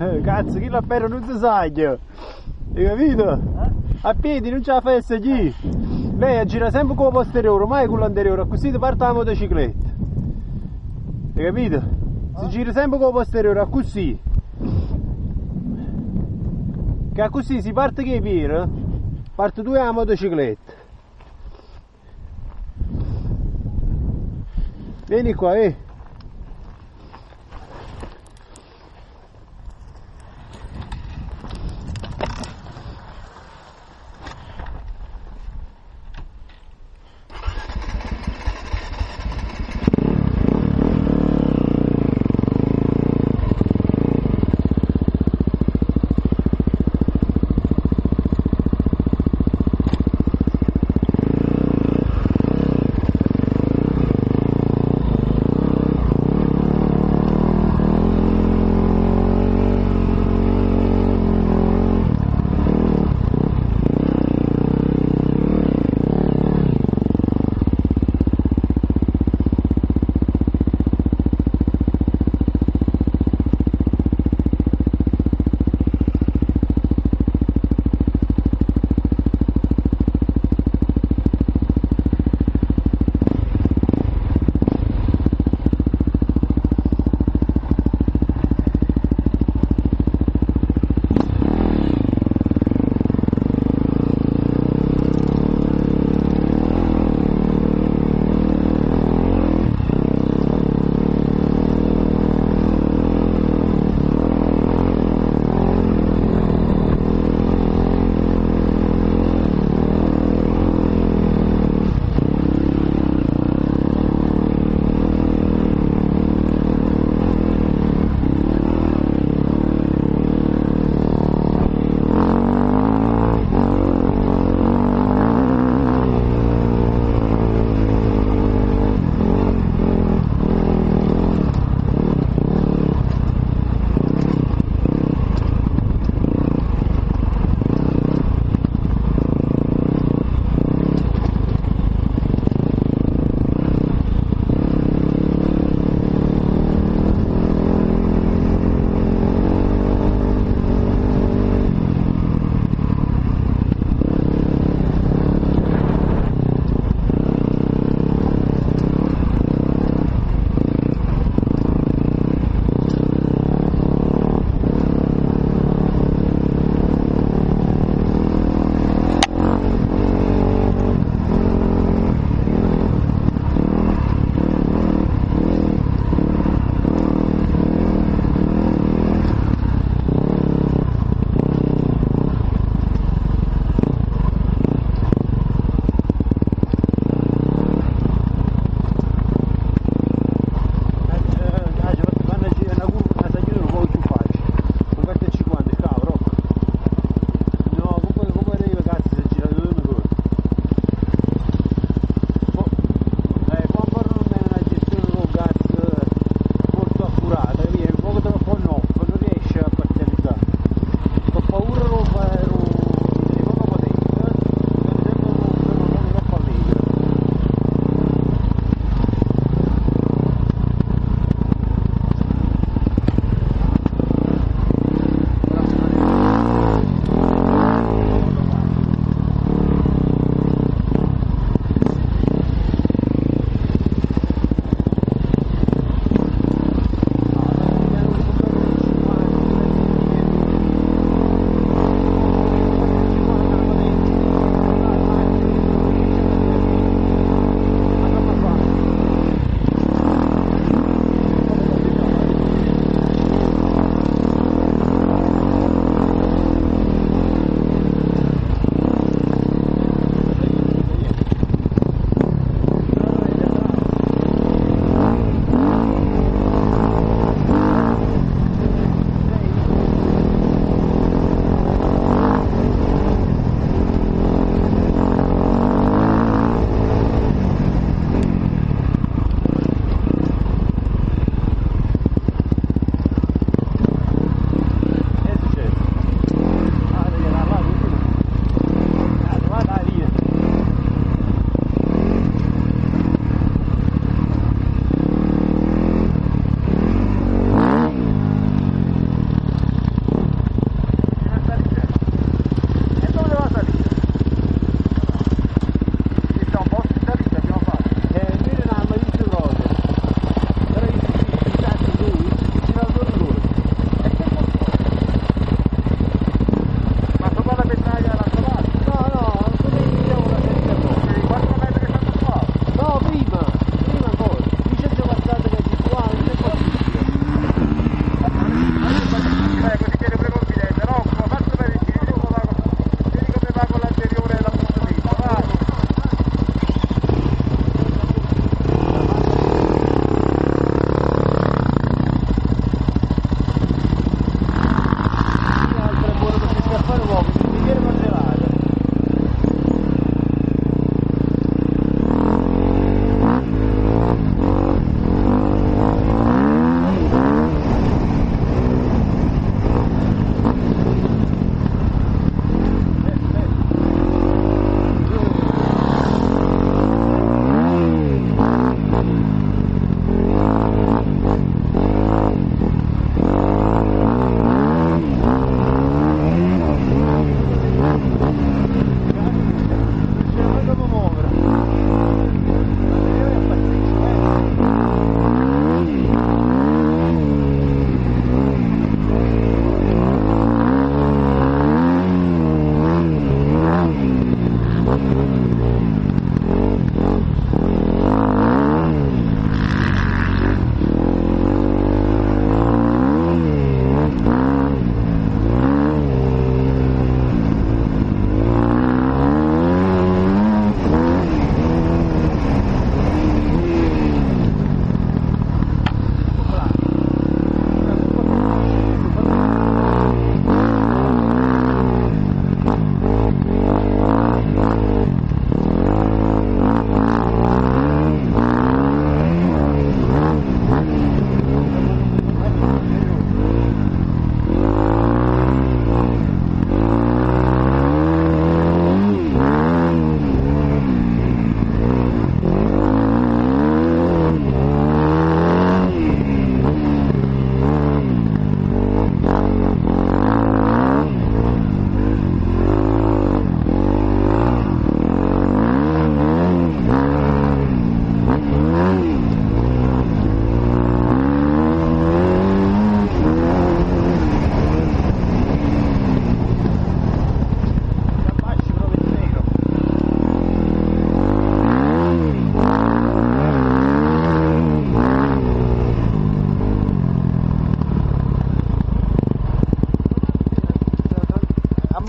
Cazzo, chi l'ha perso non si sa. Hai capito? A piedi non ce la fai chi. Lei gira sempre con la posteriore, mai con l'anteriore, così ti parte la motocicletta. Hai capito? Si gira sempre con la posteriore, così. Che così si parte che piede, parte tu la motocicletta. Vieni qua,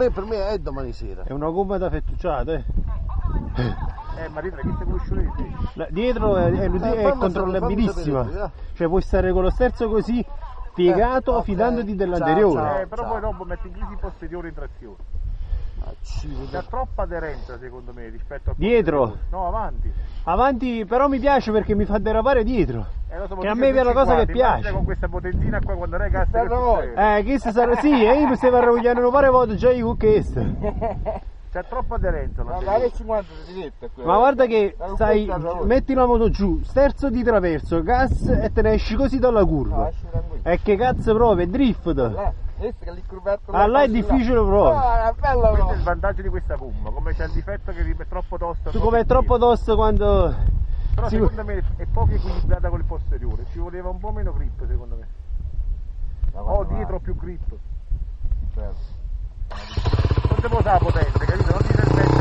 per me è domani sera. È una gomma da fettucciato, ma dietro che si conosciuti? Dietro è controllabilissima. Cioè puoi stare con lo sterzo così piegato fidandoti dell'anteriore. Ciao. Però poi dopo metti in crisi posteriore in trazione. C'è troppa aderenza secondo me rispetto a dietro? No, avanti. Avanti però mi piace perché mi fa derapare dietro. So, che a me è una cosa che piace. Con questa potenzina qua quando lei cassa questo sarà sì, io mi stavo arrogliando pare voto già io con questo. C'è troppa aderenza. Ma guarda che sai, metti la moto giù, sterzo di traverso, gas e te ne esci così dalla curva. E che cazzo proprio, è drift. Là è difficile proprio. Questo è il vantaggio di questa gomma, come c'è il difetto che è troppo tosta. Tu come è troppo tosto quando... Però secondo me è poco equilibrata con il posteriore, ci voleva un po' meno grip secondo me. O dietro più grip. Non si può usare la potenza, capito? Non ti permette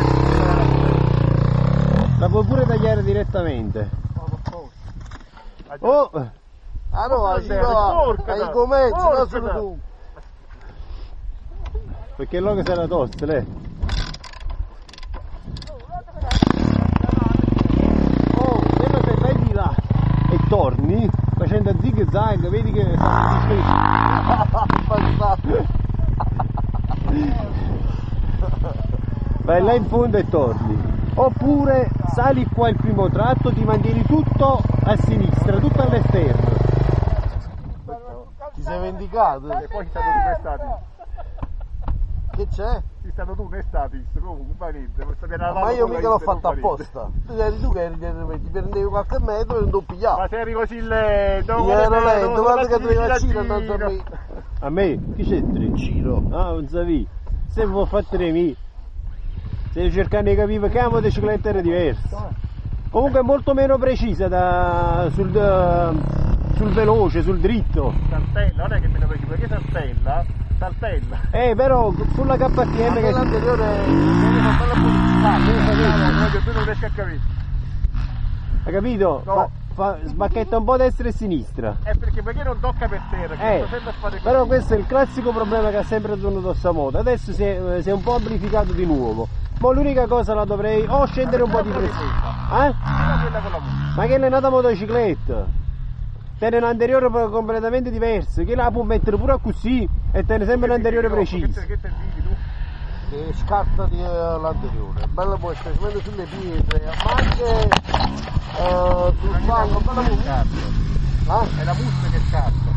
di... La puoi pure tagliare direttamente. Oh! Ah no, hai comezzo, non solo tu. Perché l'oca sarà tosta, lei? Oh, se vai di là e torni, facendo zig zag, vedi che vai là in fondo e torni. Oppure sali qua il primo tratto, ti mantieni tutto a sinistra, tutto all'esterno. Ti sei vendicato? E poi ci stanno due stati. Che c'è? Ci stanno tu, ne stati, comunque fa niente. Ma io mica l'ho fatto apposta. Tu eri tu che ti prendevi qualche metro e non ti pigliavo. Ma se eri così lento, io ero lento, guarda che tu eri a non a me. A me? Chi c'entri? In giro. Ah, non sapevi. Se vuoi fare me. Stai cercando di capire che la motocicletta era diversa. Comunque è molto meno precisa sul veloce, sul dritto. Saltella, non è che meno precisa, perché saltella. Però sulla KTM che l'anteriore viene con quella pubblicità, tu non riesci a capire. Hai capito? No. Sbacchetta un po' destra e sinistra. Perché non tocca per terra, che sempre a fare però questo è il classico problema che ha sempre tenuto sta moto. Adesso si è un po' amplificato di nuovo. Ma l'unica cosa la dovrei o scendere un po' di pressione. Ma che è nata motocicletta? Tiene un anteriore completamente diverso, che la può mettere pure così e tiene sempre l'anteriore preciso. Che te dici tu? Che scarta l'anteriore, bella può essere sulle pietre, ma anche sul fango, bella musica. È la busta che scarta.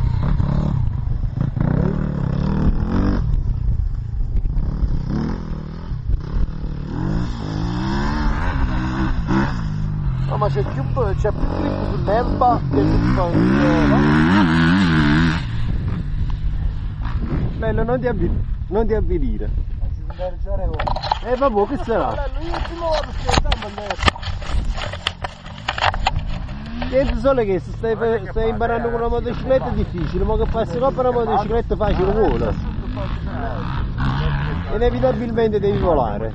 No, ma c'è più grip sull'erba che Bello, non ti avvilire. Vabbè, che sarà? Niente solo che se stai imparando con una motocicletta è difficile, ma che passi qua per una motocicletta facile vuole. Inevitabilmente devi volare.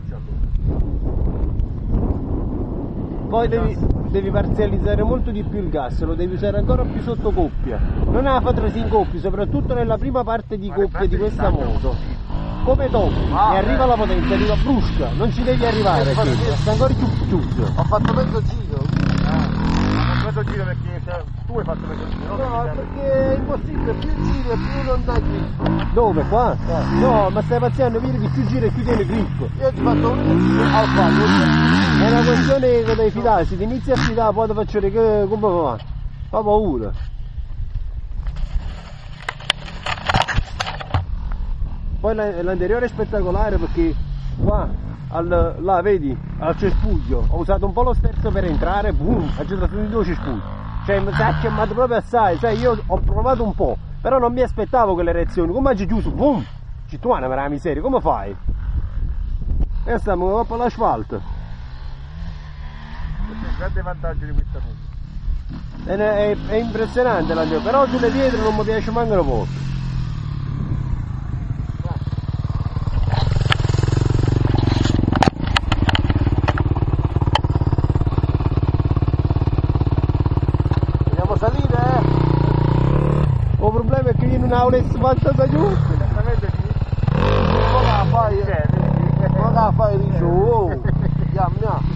Poi devi parzializzare molto di più il gas, lo devi usare ancora più sotto coppia. Non ha fatto in coppia, soprattutto nella prima parte di coppia di questa moto. Come dopo, e arriva la potenza, arriva brusca, non ci devi arrivare, sta ancora più chiuso. Ho fatto mezzo giro. Mezzo giro perché tu hai fatto mezzo giro, no? Perché è impossibile, più giro e più non dai grip. Dove? Qua? No, ma stai paziando, vedi che più giro e più tiene grip. Io ti faccio un giro al fallo. È una questione che devi fidare, se ti inizi a fidare poi ti faccio vedere come va. Fa paura. Poi l'anteriore è spettacolare perché qua, là vedi, al cespuglio, ho usato un po' lo sterzo per entrare, boom, ha girato di due cespugli. Cioè mi si è chiamato proprio assai, sai, io ho provato un po', però non mi aspettavo quelle reazioni, come hai chiuso, boom, cittuana per la miseria, come fai? E stiamo un po' all'asfalto. Questo è un grande vantaggio di questa moto. È impressionante l'anteriore, però sulle pietre non mi piace manco un po'. salire, Il problema è che io non ho l'espalto da giù. Esattamente sì. fai di giù, andiamo.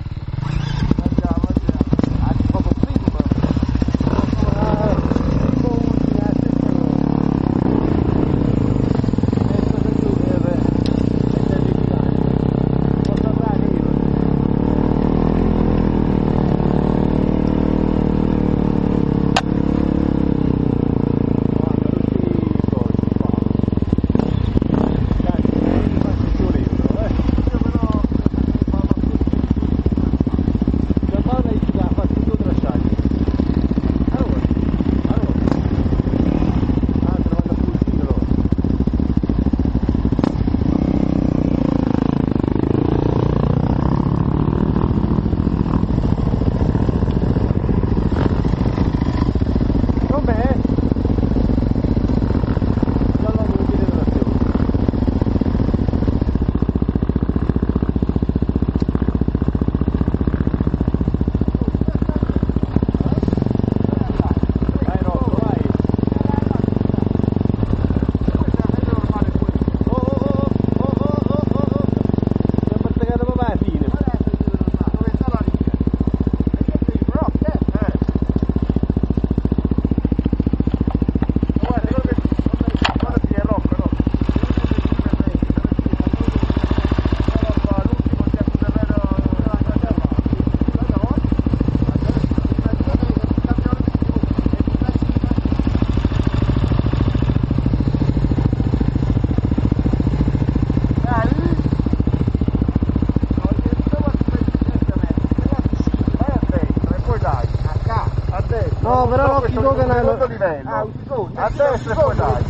No, però l'occhio do canale. Secondo livello. A destra e poi dai.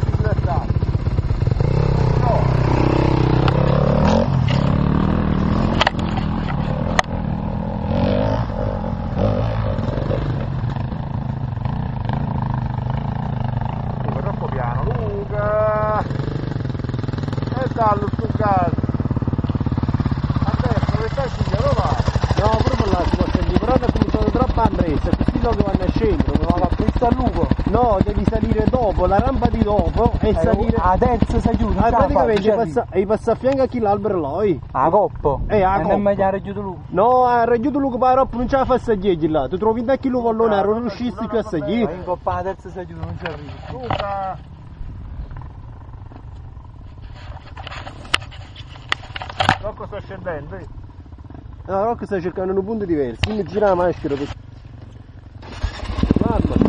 Luca, troppo piano, Luca. E dallo sto caso. A destra, dove stai signore, va? No, proprio là si può sentire, però ne sono troppo a mezzo, questi no che vanno a scendere, non va questo a lupo. No, devi salire dopo, la rampa di dopo e salire. A terza si chiude. Praticamente hai passato a fianco a chi l'albero là, a coppa. A non coppa. è meglio a Reggio Lupo. No, a Reggio Lupo per troppo non ce la fa a saghieggi là, tu trovi da chi lo vallone, non riuscisti più a Ma saghiere. in coppa a terza si chiude, non ci arrivi. Luca. Rocco sta scendendo, No, Rocco sta cercando un punto diverso, quindi gira la maschera per... Mamma.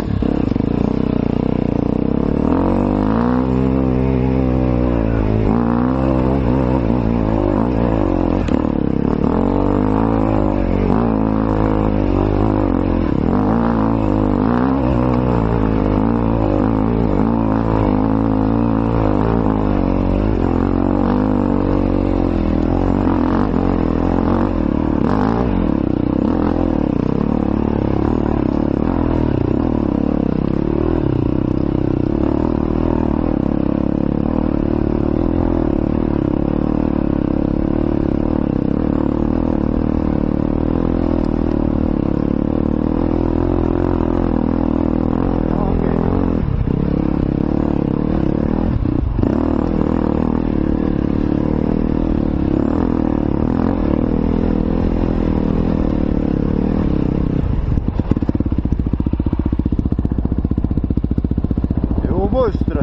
Mostra.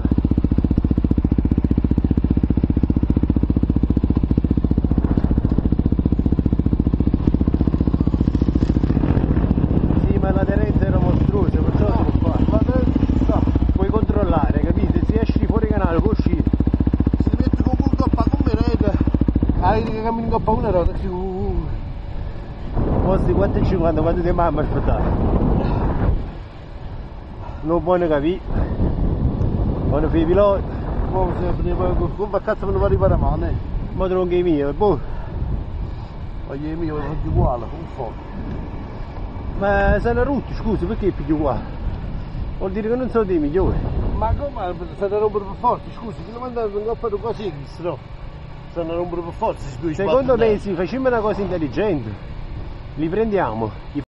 Sì, ma l'aderenza era mostruosa, perciò no, no, puoi controllare, capite? Se esci fuori canale puoi uscire. Se ti metti con un coppa come rete, che cammini in coppa una rota più. Posti 4,50 quando ti mamma aspettare. Non buono capire. Quando fai i piloti, come cazzo me ne va a riparare male? ma tronchi i miei, boh. Ma io e mio sono uguali, un po'. Ma sei una rotta, scusa, perché è più uguale? Vuol dire che non sono dei migliori. Ma come? Sono rompere per forza, scusa, che non mandano in coppa di quasi no? Sono rompere per forza, Secondo me sì, facciamo una cosa intelligente. Li prendiamo,